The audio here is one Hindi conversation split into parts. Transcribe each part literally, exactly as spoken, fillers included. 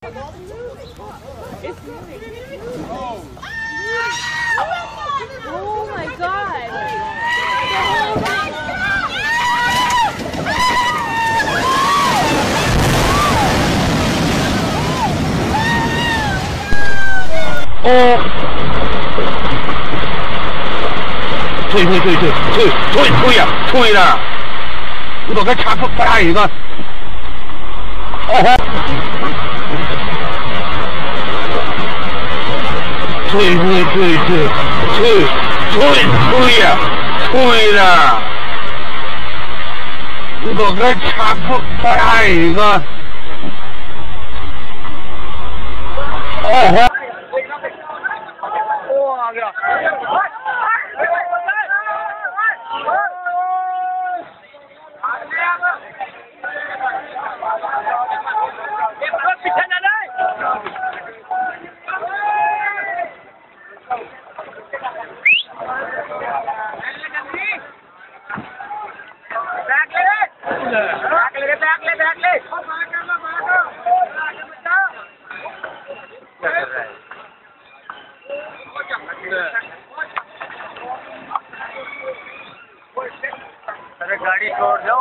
Oh my God! Oh! 退退退退退退退呀！退了！我都该插不插一个。哦！退退退退退退退呀！退了！我都该插不插一个。哦！ अरे गाड़ी छोड़ दो।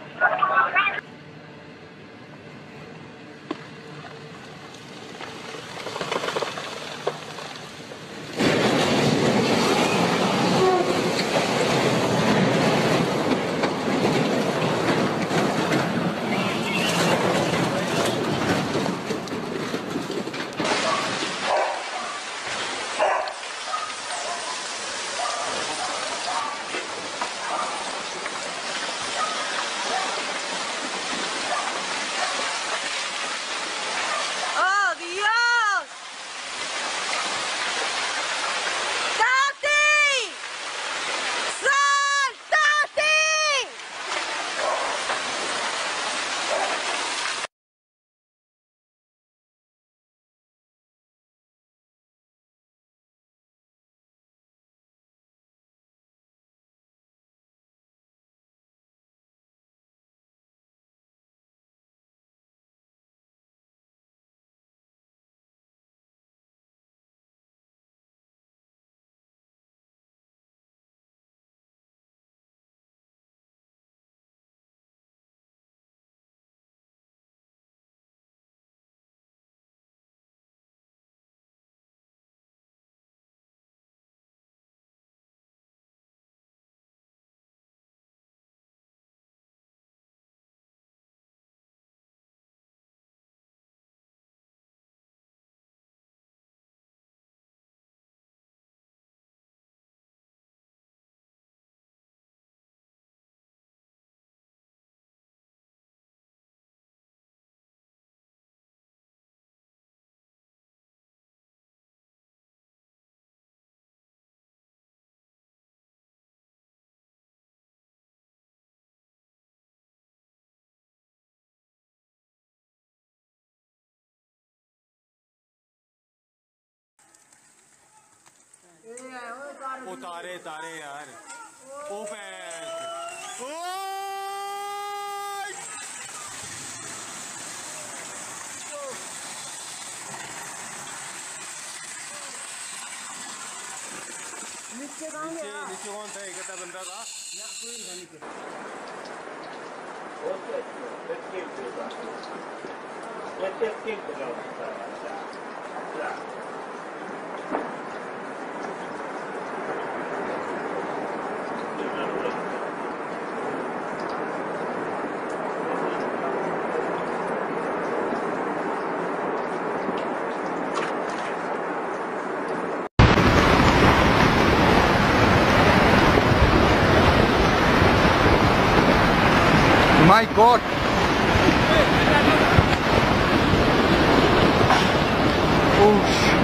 ओ तारे तारे यार ओ पैक ओ नीचे कौन नीचे नीचे कौन था एक बंदा था या कोई नहीं नीचे okay let's keep it let's keep it My God! Oh shit!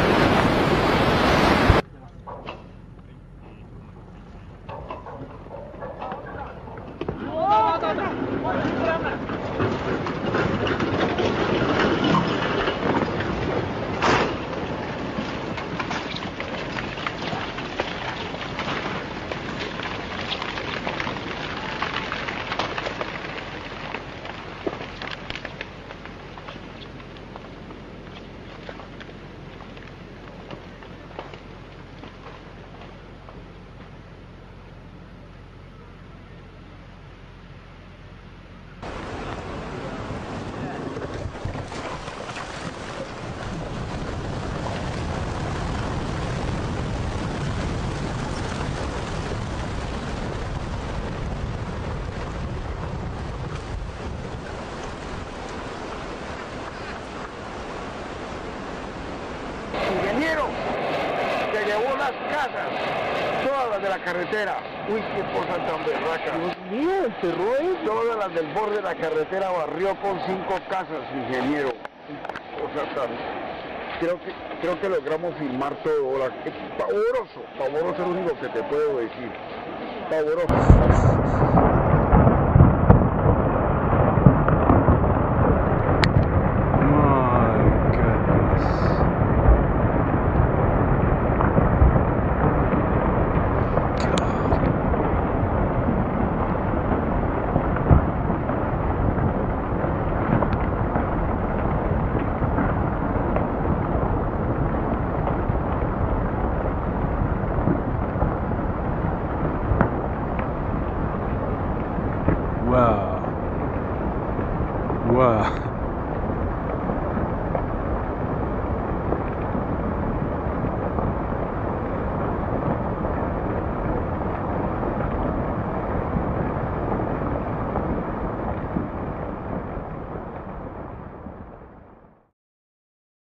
llevó las casas, todas las de la carretera. Uy, qué cosa tan berraca. Dios mío, enterró eso. Todas las del borde de la carretera barrió con cinco casas, ingeniero. O sea, tan... creo que creo que logramos filmar todo. La... Es pavoroso, pavoroso es lo único que te puedo decir. Pavoroso.